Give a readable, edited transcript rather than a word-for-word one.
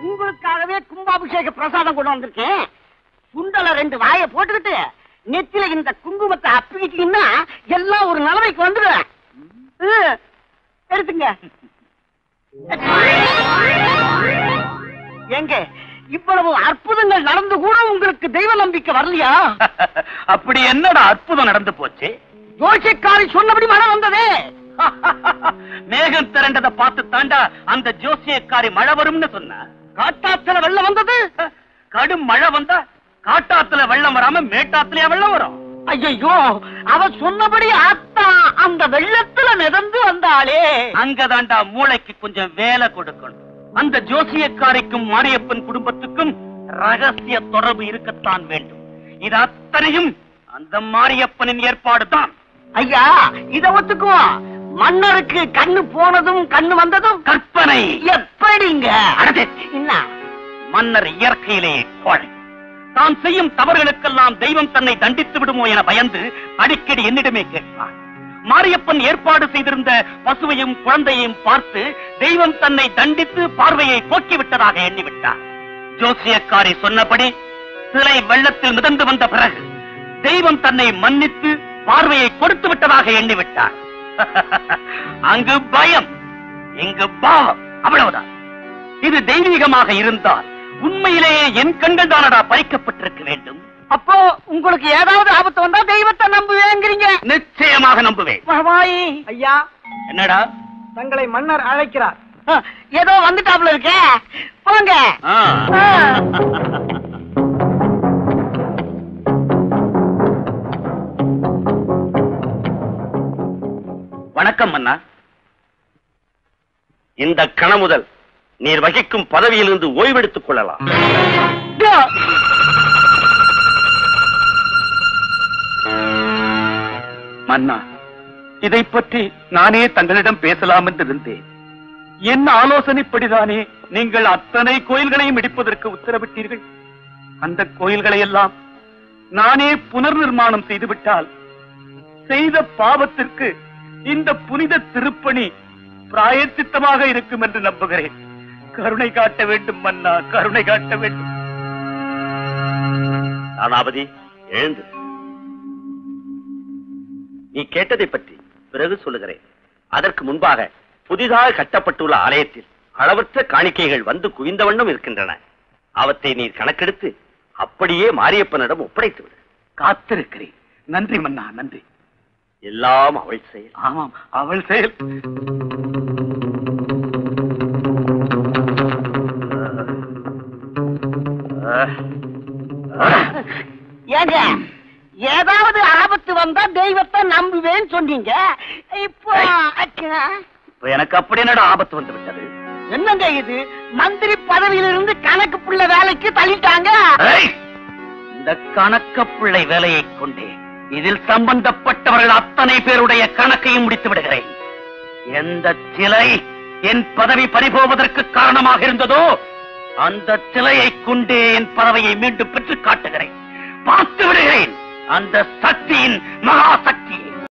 உங்களுக்காகவே கும்பாபிஷேக பிரசாதம் கொண்டு வந்திருக்கேன். சுண்டல 2 வாயை போட்டுக்கிட்டு நெத்தில இந்த குங்குமத்தை அப்பிக்கிட்டீங்கன்னா எல்லாம் ஒரு நிலைமைக்கு வந்துடுவேன். எடுத்துங்க. எங்க இவ்வளவு அற்புதங்கள் நடந்து கூட உங்களுக்கு தெய்வ நம்பிக்கை வரலையா? அப்படி என்னடா அற்புதம் நடந்து போச்சு? ஜோசியக்காரி சொன்னபடி மழை வந்ததே. மேகம் திரண்டதை பார்த்து தாண்டா அந்த ஜோசியக்காரி மழை வரும்னு சொன்ன. காட்டாத்துல வெள்ளம் வந்தது. கடும் மழை வந்தா காட்டாத்துல வெள்ளம் வராம மேட்டாத்துலயா வெள்ளம் வரும்? ஐயோ, அவ சொன்னபடி ஆத்தா அந்த வெள்ளத்துல மிதந்து வந்தாளே. அங்கதாண்டா மூளைக்கு கொஞ்சம் வேலை கொடுக்கணும். அந்த ஜோசியக்காரிக்கும் மாரியப்பன் குடும்பத்துக்கும் ரகசிய தொடர்பு இருக்கத்தான் வேண்டும். இது அத்தனையும் அந்த மாரியப்பனின் ஏற்பாடு தான். ஐயா, இத ஒத்துக்குவோம். மன்னருக்கு கண்ணு போனதும் கண்ணு வந்ததும் கற்பனை. எப்படிங்க? என்ன, மன்னர் இயற்கையிலேயே கோழை. தான் செய்யும் தவறுகளுக்கெல்லாம் தெய்வம் தன்னை தண்டித்து விடுமோ என பயந்து அடிக்கடி என்னிடமே கேட்பார். மாரியப்பன் ஏற்பாடு செய்திருந்த பசுவையும் குழந்தையையும் பார்த்து தெய்வம் தன்னை தண்டித்து பார்வையை போக்கிவிட்டதாக எண்ணிவிட்டார். ஜோசியக்காரி சொன்னபடி சிலை வெள்ளத்தில் மிதந்து வந்த பிறகு தெய்வம் தன்னை மன்னித்து பார்வையை கொடுத்து விட்டதாக எண்ணிவிட்டார். அங்கு பயம், இங்கு பாவம், அவ்வளவுதான். இது தெய்வீகமாக இருந்தால் உண்மையிலேயே என் கண்கள் தானடா பறிக்கப்பட்டிருக்க வேண்டும். அப்போ உங்களுக்கு ஏதாவது ஆபத்து வந்தா தெய்வத்தை நம்புவேங்கிறீங்க? நிச்சயமாக நம்புவேன். ஐயா, என்னடா? தங்களை மன்னர் அழைக்கிறார். ஏதோ வந்துட்டாப்ல இருக்க, போங்க. வணக்கம் மன்னா. இந்த கணம் முதல் நீர் வகிக்கும் பதவியிலிருந்து ஓய்வெடுத்துக் கொள்ளலாம். மன்னா, இதை பற்றி நானே தங்களிடம் பேசலாம் என்று இருந்தேன். என்ன ஆலோசனைப்படிதானே நீங்கள் அத்தனை கோயில்களையும் இடிப்பதற்கு உத்தரவிட்டீர்கள்? அந்த கோயில்களை எல்லாம் நானே புனர் நிர்மாணம் செய்துவிட்டால் செய்த பாவத்திற்கு இந்த புனித திருப்பணி பிராயச்சித்தமாக இருக்கும் என்று நம்புகிறேன். கருணை காட்ட வேண்டும் மன்னா, கருணை காட்ட வேண்டும். தானாபதி, எழுந்து. நீ கேட்டதை பற்றி பிறகு சொல்லுகிறேன். அதற்கு முன்பாக புதிதாக கட்டப்பட்டுள்ள ஆலயத்தில் அளவற்ற காணிக்கைகள் வந்து குவிந்த வண்ணம் இருக்கின்றன. அவற்றை நீர் கணக்கெடுத்து அப்படியே மாரியப்பனிடம் ஒப்படைத்து விடு. காத்திருக்கிறேன். நன்றி மன்னா, நன்றி. எல்லாம் அவள் செயல். ஆமாம், அவள் செயல். ஏங்க, ஏதாவது ஆபத்து வந்தா தெய்வத்தை நம்புவேன்னு சொன்னீங்க. இப்போ எனக்கு அப்படி என்னடா ஆபத்து வந்து விட்டது? என்னங்க இது? மந்திரி பதவியிலிருந்து கணக்கு பிள்ளை வேலைக்கு தள்ளிட்டாங்க. இந்த கணக்கு பிள்ளை வேலையை கொண்டே இதில் சம்பந்தப்பட்டவர்கள் அத்தனை பேருடைய கணக்கையும் முடித்து விடுகிறேன். எந்த சிலை என் பதவி பறிபோவதற்கு காரணமாக இருந்ததோ அந்த சிலையை கொண்டே என் பதவியை மீண்டும் பெற்று காட்டுகிறேன். பார்த்து விடுகிறேன் அந்த சக்தியின் மகா சக்தியை.